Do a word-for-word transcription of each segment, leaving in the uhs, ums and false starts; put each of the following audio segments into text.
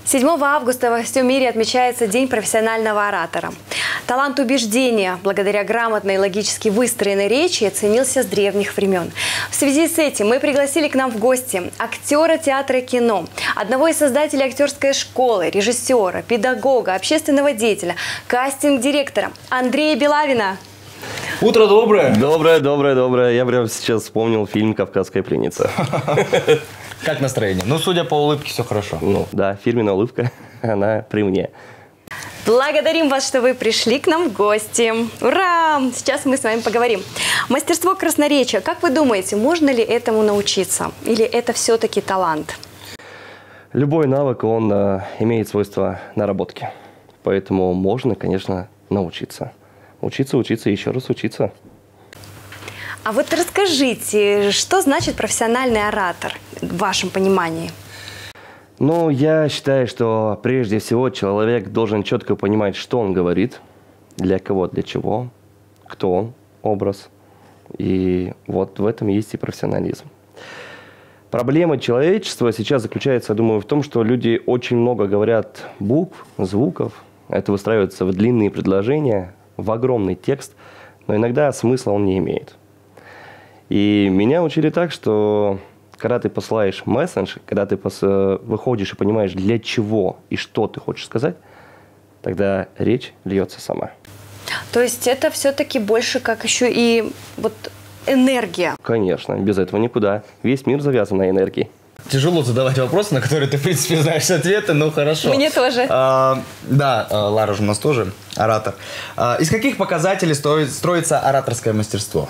седьмого августа во всем мире отмечается День профессионального оратора. Талант убеждения, благодаря грамотной и логически выстроенной речи, ценился с древних времен. В связи с этим мы пригласили к нам в гости актера театра и кино, одного из создателей актерской школы, режиссера, педагога, общественного деятеля, кастинг-директора Андрея Белавина. Утро доброе. Доброе, доброе, доброе. Я прямо сейчас вспомнил фильм «Кавказская пленница». Как настроение? Ну, судя по улыбке, все хорошо. Ну, да, фирменная улыбка, она при мне. Благодарим вас, что вы пришли к нам в гости. Ура! Сейчас мы с вами поговорим. Мастерство красноречия. Как вы думаете, можно ли этому научиться? Или это все-таки талант? Любой навык, он э, имеет свойство наработки. Поэтому можно, конечно, научиться. Учиться, учиться, еще раз учиться. А вот расскажите, что значит профессиональный оратор в вашем понимании? Ну, я считаю, что прежде всего человек должен четко понимать, что он говорит, для кого, для чего, кто он, образ. И вот в этом есть и профессионализм. Проблема человечества сейчас заключается, я думаю, в том, что люди очень много говорят букв, звуков. Это выстраивается в длинные предложения, в огромный текст, но иногда смысла он не имеет. И меня учили так, что когда ты посылаешь месседж, когда ты пос... выходишь и понимаешь, для чего и что ты хочешь сказать, тогда речь льется сама. То есть это все-таки больше как еще и вот энергия? Конечно, без этого никуда. Весь мир завязан на энергии. Тяжело задавать вопросы, на которые ты, в принципе, знаешь ответы, но хорошо. Мне тоже. А, да, Лара же у нас тоже оратор. А, из каких показателей строит, строится ораторское мастерство?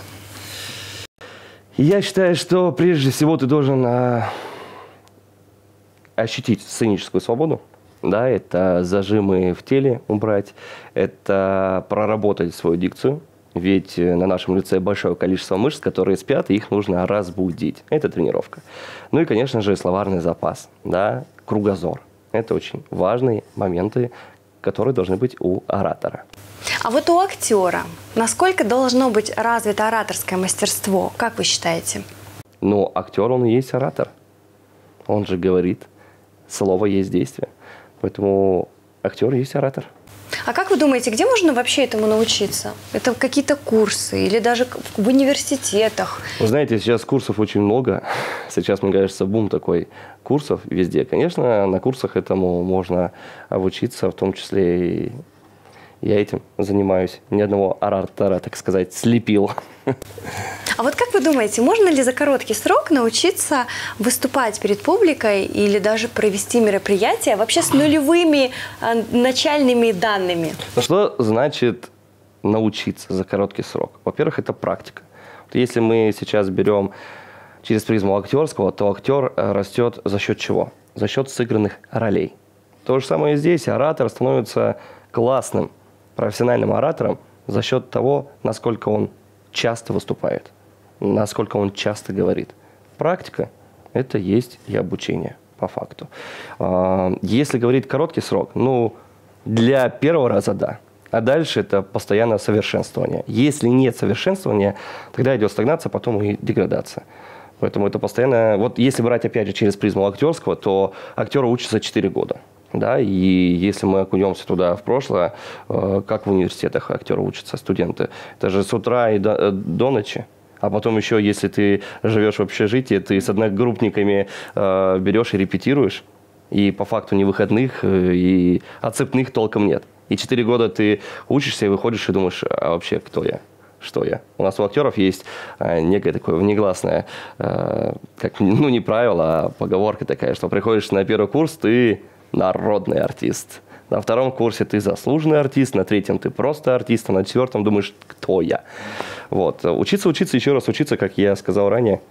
Я считаю, что прежде всего ты должен а, ощутить сценическую свободу. Да, это зажимы в теле убрать, это проработать свою дикцию. Ведь на нашем лице большое количество мышц, которые спят, и их нужно разбудить. Это тренировка. Ну и, конечно же, словарный запас, да, кругозор. Это очень важные моменты, которые должны быть у оратора. А вот у актера насколько должно быть развито ораторское мастерство? Как вы считаете? Ну, актер, он и есть оратор. Он же говорит, слово есть действие. Поэтому актер есть оратор. А как вы думаете, где можно вообще этому научиться? Это какие-то курсы или даже в университетах? Вы знаете, сейчас курсов очень много. Сейчас, мне кажется, бум такой курсов везде. Конечно, на курсах этому можно обучиться, в том числе и я этим занимаюсь. Ни одного оратора, так сказать, слепил. А вот как вы думаете, можно ли за короткий срок научиться выступать перед публикой или даже провести мероприятие вообще с нулевыми э, начальными данными? Что значит научиться за короткий срок? Во-первых, это практика. Вот если мы сейчас берем через призму актерского, то актер растет за счет чего? За счет сыгранных ролей. То же самое и здесь. Оратор становится классным профессиональным оратором за счет того, насколько он часто выступает, насколько он часто говорит. Практика – это есть и обучение, по факту. Если говорить короткий срок, ну, для первого раза – да. А дальше это постоянное совершенствование. Если нет совершенствования, тогда идет стагнация, потом и деградация. Поэтому это постоянно… Вот если брать, опять же, через призму актерского, то актер учится четыре года. Да, и если мы окунемся туда в прошлое, э, как в университетах актеры учатся, студенты, это же с утра и до, до ночи. А потом еще, если ты живешь в общежитии, ты с одногруппниками э, берешь и репетируешь, и по факту ни выходных, э, и отцепных толком нет. И четыре года ты учишься и выходишь и думаешь, а вообще кто я? Что я? У нас у актеров есть э, некое такое внегласное, э, как, ну не правило, а поговорка такая, что приходишь на первый курс, ты народный артист. На втором курсе ты заслуженный артист, на третьем ты просто артист, а на четвертом думаешь, кто я. Вот. Учиться, учиться, еще раз учиться, как я сказал ранее.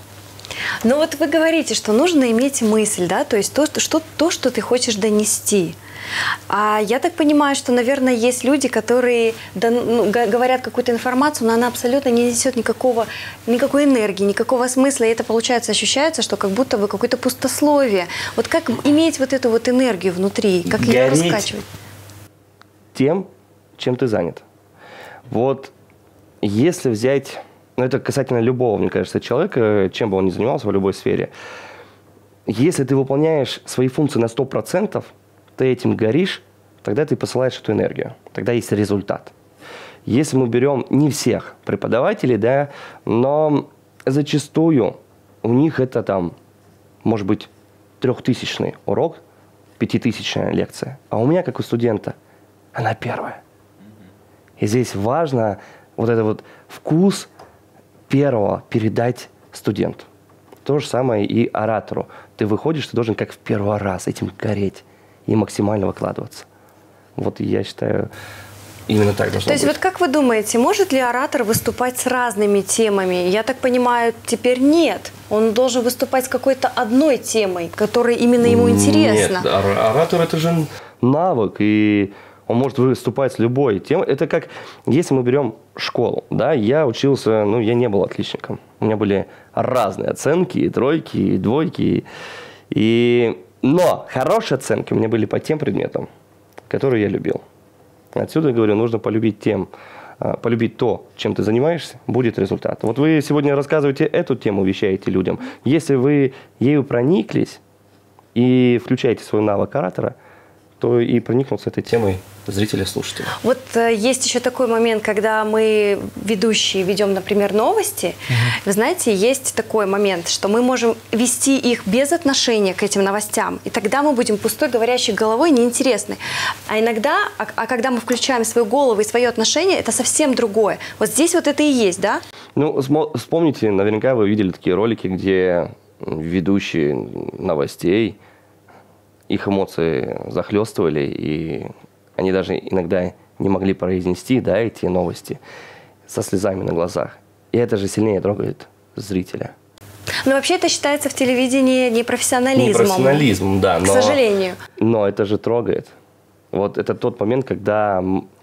Но вот вы говорите, что нужно иметь мысль, да, то есть то, что, то, что ты хочешь донести. А я так понимаю, что, наверное, есть люди, которые ну, говорят какую-то информацию, но она абсолютно не несет никакого, никакой энергии, никакого смысла. И это, получается, ощущается, что как будто бы какое-то пустословие. Вот как иметь вот эту вот энергию внутри, как ее раскачивать? Тем, чем ты занят. Вот если взять, ну это касательно любого, мне кажется, человека, чем бы он ни занимался в любой сфере, если ты выполняешь свои функции на сто процентов, ты этим горишь, тогда ты посылаешь эту энергию, тогда есть результат. Если мы берем не всех преподавателей, да, но зачастую у них это там, может быть, трехтысячный урок, пятитысячная лекция, а у меня, как у студента, она первая. И здесь важно вот этот вот вкус первого передать студенту. То же самое и оратору. Ты выходишь, ты должен как в первый раз этим гореть и максимально выкладываться. Вот я считаю, именно так должно быть. То есть вот как вы думаете, может ли оратор выступать с разными темами? Я так понимаю, теперь нет. Он должен выступать с какой-то одной темой, которая именно ему интересна. Нет, оратор – это же навык, и он может выступать с любой темой. Это как, если мы берем школу, да, я учился, ну, я не был отличником. У меня были разные оценки, и тройки, и двойки. И... Но хорошие оценки у меня были по тем предметам, которые я любил. Отсюда, я говорю, нужно полюбить тем, полюбить то, чем ты занимаешься, будет результат. Вот вы сегодня рассказываете эту тему, вещаете людям. Если вы ею прониклись и включаете свой навык оратора, то и проникнутся этой темой зрители, слушатели. Вот э, есть еще такой момент, когда мы, ведущие, ведем, например, новости. Угу. Вы знаете, есть такой момент, что мы можем вести их без отношения к этим новостям, и тогда мы будем пустой, говорящей головой, неинтересны. А иногда, а, а когда мы включаем свою голову и свое отношение, это совсем другое. Вот здесь вот это и есть, да? Ну, вспомните, наверняка вы видели такие ролики, где ведущие новостей, их эмоции захлестывали, и они даже иногда не могли произнести, да, эти новости со слезами на глазах. И это же сильнее трогает зрителя. Но вообще это считается в телевидении непрофессионализмом. Непрофессионализмом, да. К но, сожалению. Но это же трогает. Вот это тот момент, когда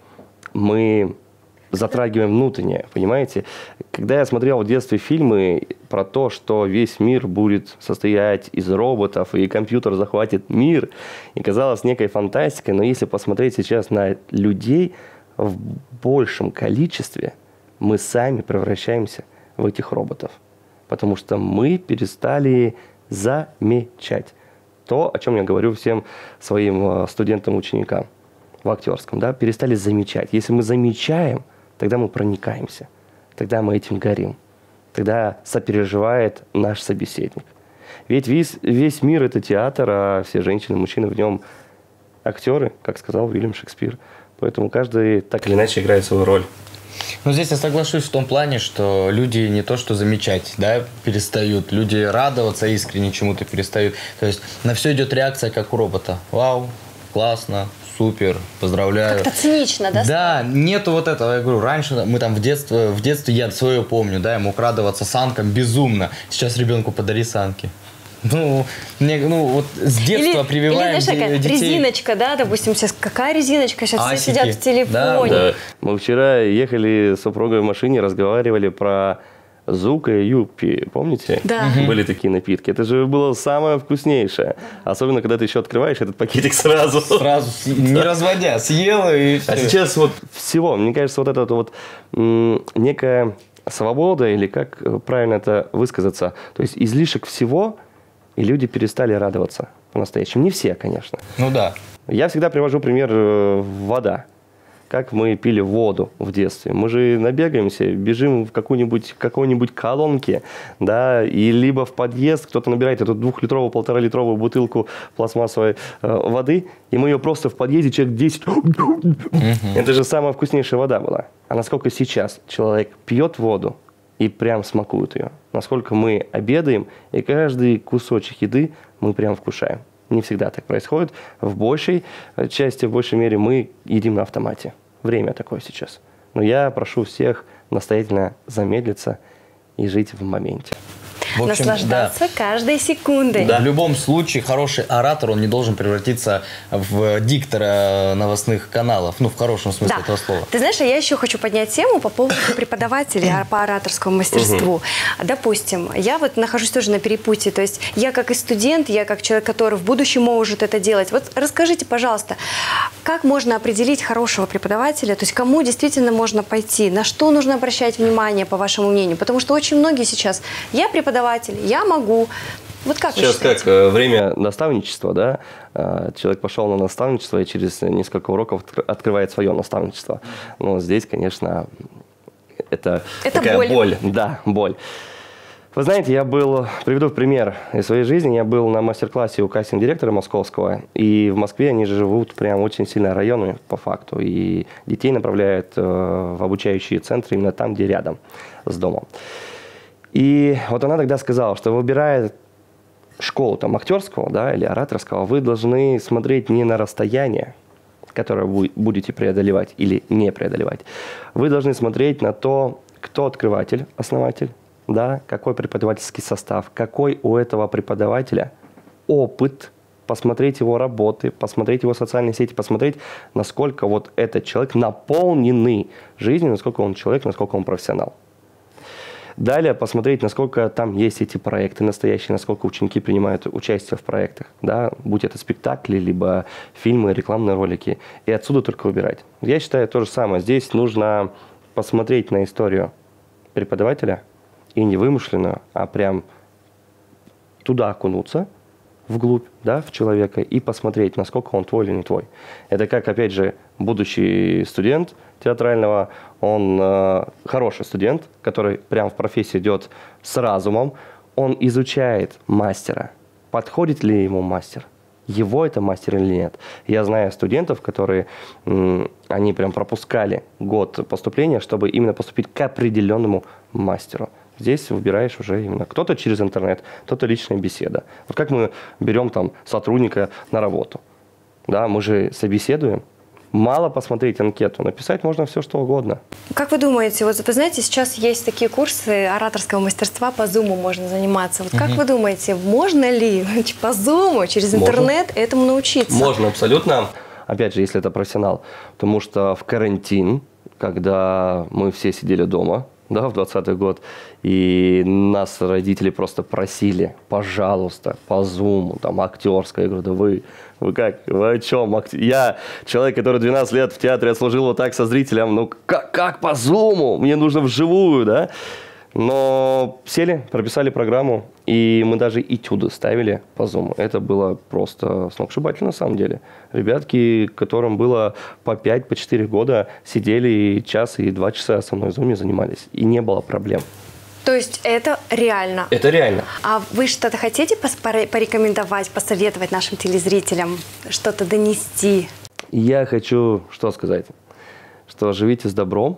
мы затрагиваем внутреннее, понимаете? Когда я смотрел в детстве фильмы про то, что весь мир будет состоять из роботов, и компьютер захватит мир, и казалось некой фантастикой, но если посмотреть сейчас на людей в большем количестве, мы сами превращаемся в этих роботов. Потому что мы перестали замечать то, о чем я говорю всем своим студентам-ученикам в актерском, да, перестали замечать. Если мы замечаем, тогда мы проникаемся, тогда мы этим горим, тогда сопереживает наш собеседник. Ведь весь, весь мир – это театр, а все женщины, мужчины в нем актеры, как сказал Уильям Шекспир. Поэтому каждый так или иначе играет свою роль. Ну, здесь я соглашусь в том плане, что люди не то что замечать, да, перестают, люди радоваться искренне чему-то перестают. То есть на все идет реакция, как у робота. Вау, классно. Супер, поздравляю. Как-то цинично, да? Да, нету вот этого. Я говорю, раньше мы там в детстве, в детстве я свое помню, да, я мог радоваться санкам безумно. Сейчас ребенку подари санки. Ну, мне, ну, вот с детства или, прививаем или, знаешь, такая детей. Резиночка, да, допустим, сейчас какая резиночка? Сейчас Асики. Все сидят в телефоне. Да, да. Мы вчера ехали с супругой в машине, разговаривали про Зука и Юппи, помните? Да. Были такие напитки. Это же было самое вкуснейшее. Особенно, когда ты еще открываешь этот пакетик сразу. Сразу, не разводя, съела и все. А сейчас вот всего, мне кажется, вот эта вот м- некая свобода, или как правильно это высказаться, то есть излишек всего, и люди перестали радоваться по-настоящему. Не все, конечно. Ну да. Я всегда привожу пример э, вода. Как мы пили воду в детстве. Мы же набегаемся, бежим в какую-нибудь, какой-нибудь колонке, да, и либо в подъезд кто-то набирает эту двухлитровую, полторалитровую бутылку пластмассовой э, воды, и мы ее просто в подъезде человек десять. Это же самая вкуснейшая вода была. А насколько сейчас человек пьет воду и прям смакует ее. Насколько мы обедаем, и каждый кусочек еды мы прям вкушаем. Не всегда так происходит. В большей части, в большей мере мы едим на автомате. Время такое сейчас. Но я прошу всех настоятельно замедлиться и жить в моменте. В общем, наслаждаться да. каждой секундой. Да. В любом случае, хороший оратор, он не должен превратиться в диктора новостных каналов. Ну, в хорошем смысле да. этого слова. Ты знаешь, я еще хочу поднять тему по поводу преподавателей по ораторскому мастерству. Допустим, я вот нахожусь тоже на перепутье. То есть я как и студент, я как человек, который в будущем может это делать. Вот расскажите, пожалуйста, как можно определить хорошего преподавателя? То есть кому действительно можно пойти? На что нужно обращать внимание, по вашему мнению? Потому что очень многие сейчас, я преподаватель, я могу, Вот как Сейчас вы считаете? как э, время наставничества, да? Э, Человек пошел на наставничество и через несколько уроков откр- открывает свое наставничество. Но здесь, конечно, это, Это такая боль. боль. Да, боль. Вы знаете, я был, приведу пример из своей жизни, я был на мастер-классе у кастинг-директора московского, и в Москве они живут прям очень сильно районами по факту, и детей направляют э, в обучающие центры именно там, где рядом с домом. И вот она тогда сказала, что выбирая школу там актерского, да, или ораторского, вы должны смотреть не на расстояние, которое вы будете преодолевать или не преодолевать. Вы должны смотреть на то, кто открыватель, основатель, да, какой преподавательский состав, какой у этого преподавателя опыт, посмотреть его работы, посмотреть его социальные сети, посмотреть, насколько вот этот человек наполненный жизнью, насколько он человек, насколько он профессионал. Далее посмотреть, насколько там есть эти проекты настоящие, насколько ученики принимают участие в проектах, да, будь это спектакли, либо фильмы, рекламные ролики, и отсюда только выбирать. Я считаю то же самое. Здесь нужно посмотреть на историю преподавателя, и не вымышленную, а прям туда окунуться, вглубь, да, в человека, и посмотреть, насколько он твой или не твой. Это как, опять же, будущий студент театрального, он э, хороший студент, который прям в профессию идет с разумом, он изучает мастера, подходит ли ему мастер, его это мастер или нет. Я знаю студентов, которые, м, они прям пропускали год поступления, чтобы именно поступить к определенному мастеру. Здесь выбираешь уже именно кто-то через интернет, кто-то личная беседа. Вот как мы берем там сотрудника на работу. Да, мы же собеседуем. Мало посмотреть анкету, написать можно все, что угодно. Как вы думаете, вот вы знаете, сейчас есть такие курсы ораторского мастерства, по Zoom можно заниматься. Вот как вы думаете, можно ли по Zoom, через интернет можно этому научиться? Можно абсолютно, опять же, если это профессионал. Потому что в карантин, когда мы все сидели дома, да, в двадцатый год, и нас родители просто просили, пожалуйста, по Zoom, там, актерское. Я говорю, да вы, вы как, вы о чем? Я человек, который двенадцать лет в театре отслужил вот так со зрителем, ну как, как по Zoom? Мне нужно вживую, да? Но сели, прописали программу, и мы даже этюды ставили по Zoom. Это было просто сногсшибательно на самом деле. Ребятки, которым было по пять, по четыре года, сидели и час, и два часа со мной в Zoom занимались. И не было проблем. То есть это реально? Это реально. А вы что-то хотите порекомендовать, посоветовать нашим телезрителям, что-то донести? Я хочу что сказать? Что живите с добром.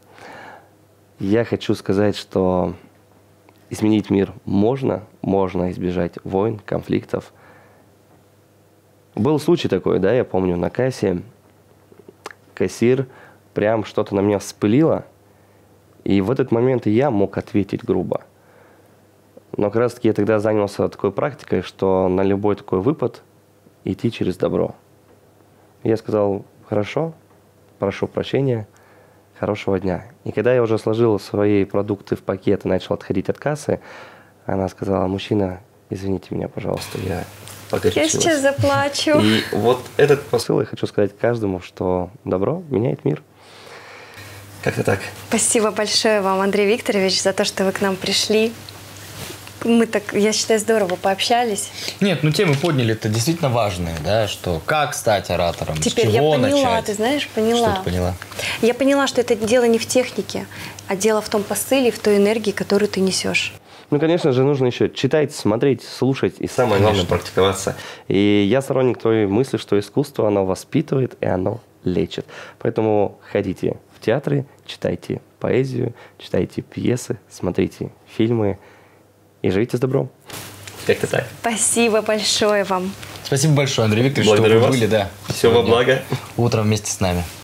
Я хочу сказать, что изменить мир можно, можно избежать войн, конфликтов. Был случай такой, да, я помню, на кассе кассир прям что-то на меня вспылило, и в этот момент и я мог ответить грубо. Но как раз таки я тогда занялся такой практикой, что на любой такой выпад идти через добро. Я сказал, хорошо, прошу прощения, хорошего дня. И когда я уже сложил свои продукты в пакет и начал отходить от кассы, она сказала, мужчина, извините меня, пожалуйста, я погорячилась. Я сейчас заплачу. И вот этот посыл я хочу сказать каждому, что добро меняет мир. Как-то так. Спасибо большое вам, Андрей Викторович, за то, что вы к нам пришли. Мы так, я считаю, здорово пообщались. Нет, ну темы подняли, это действительно важные, да, что как стать оратором, Теперь с чего я поняла, начать. ты знаешь, поняла. Что ты поняла? Я поняла, что это дело не в технике, а дело в том посыле, в той энергии, которую ты несешь. Ну, конечно же, нужно еще читать, смотреть, слушать и самое главное практиковаться. И я сторонник той мысли, что искусство, оно воспитывает и оно лечит. Поэтому ходите в театры, читайте поэзию, читайте пьесы, смотрите фильмы и живите с добром. Как-то так. Спасибо большое вам. Спасибо большое, Андрей Викторович, Благодарю что вы вас. были, да. Всего во благо. Утром вместе с нами.